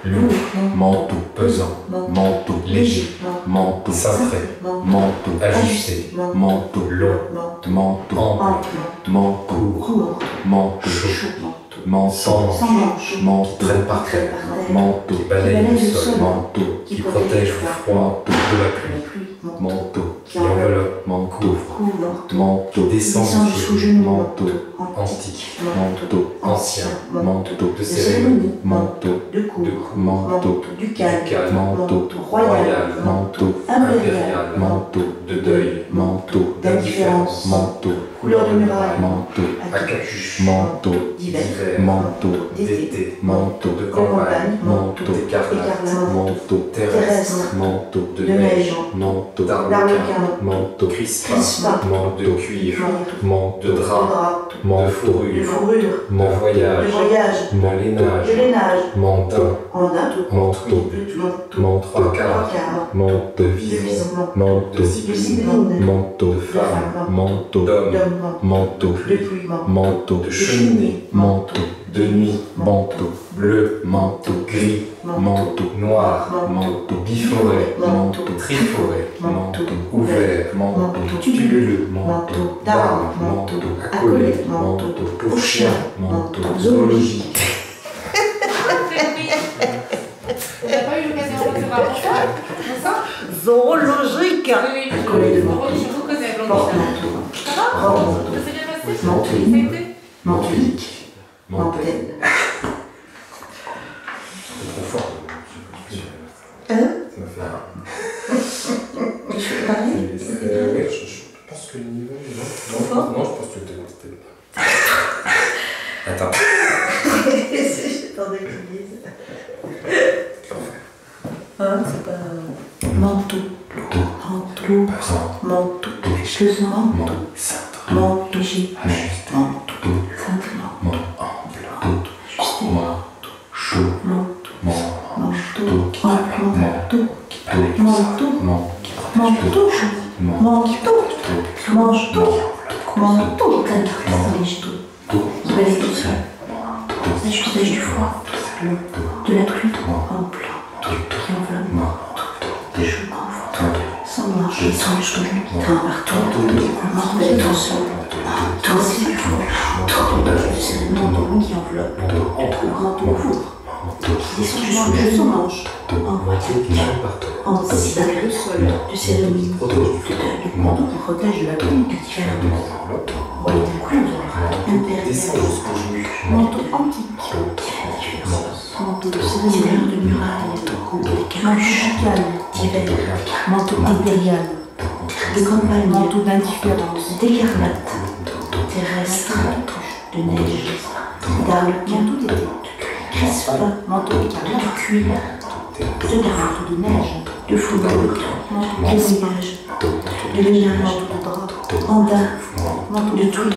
lourd, manteau, pesant, manteau, léger, manteau, cintré, manteau, ajusté, manteau, long, manteau, ample, manteau, court, manteau, chaud, manteau, manteau, traîne par terre, manteau, balaye le sol, manteau, qui protège le froid de la pluie, manteau, qui enveloppe, manteau, manteau, descend sous genou, manteau, antique, manteau, ancien, manteau, de cérémonie, manteau, de cour, manteau, ducal, manteau, royal, manteau, impérial, manteau, de deuil, manteau, d'indifférence, manteau, couleur de muraille, manteau, à capuche, manteau, d'hiver, manteau, d'été, manteau, de campagne, manteau, d'écarlate, manteau, terrestre, manteau, de neige, manteau, d'arlequin, manteau, crispin, manteau, de cuivre, manteau, de drap, manteau, de fourrure, manteau, voyage, lainage, manteau, manteau, manteau, manteau, vivant, manteau, manteau, de femme, manteau, d'homme, manteau, manteau, de cheminée, manteau, de nuit, manteau, bleu, manteau, gris, manteau, noir, manteau, biforé, manteau, triforé, manteau, ouvert, manteau, tubuleux, manteau, d'armes, manteau, accolé, manteau, pour chien, manteau, zoologique. On n'a pas eu l'occasion de faire un ça? Zoologique. Oui, je vous connais, Porte-manteau. Ça va? Ça s'est bien passé? Ça a été? Mantulique. Mantelle. C'est trop fort. Hein? Ça m'a fait rire. Je suis pareil? Oui, je pense que le niveau est bon. Non, je pense que c'était là. Attends. J'attendais que tu dises. Hein, c'est pas... Manteau. Manteau. Manteau. Pesant. Manteau. Cintre. Manteau. Léger. Manteau. Cintre. Manteau. Ample. Ajusté. Manteau. Chaud. Manteau. Manteau. Ample. Manteau. Manteau. Manteau. Manteau. Manteau. Manteau. Manteau. Balaye tout seul. Ajustage du froid. De la pluie. Ample. Qui enveloppe. Des cheveux sans marche, sans genou, un marteau, balaye tout seul. Ainsi du froid. De cérémonie qui enveloppe. Manteau court. Qui descend jusqu'au manche. Ainsi le sol. De cérémonie. De manteau qui protège de la pluie. Royaume impérial. Manteau antique. Manteau de cérémonie de muraille. Capuche d'hiver. Manteau impérial. De campagne. Manteau d'indifférence. D'écarlate. Terrestre. De neige. D'arlequin. Crispin. Manteau de cuir. De drap. De neige. De fourrure. Manteau de voyage. De lainage. Manteau de drap. Andin. Manteau de tout.